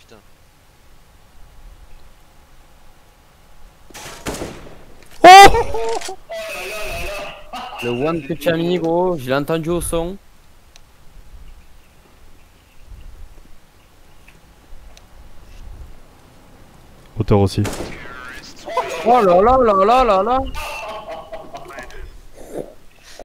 putain. Oh! Le one que tu as mis, gros, je l'ai entendu au son. Hauteur aussi. Oh là là là là là là.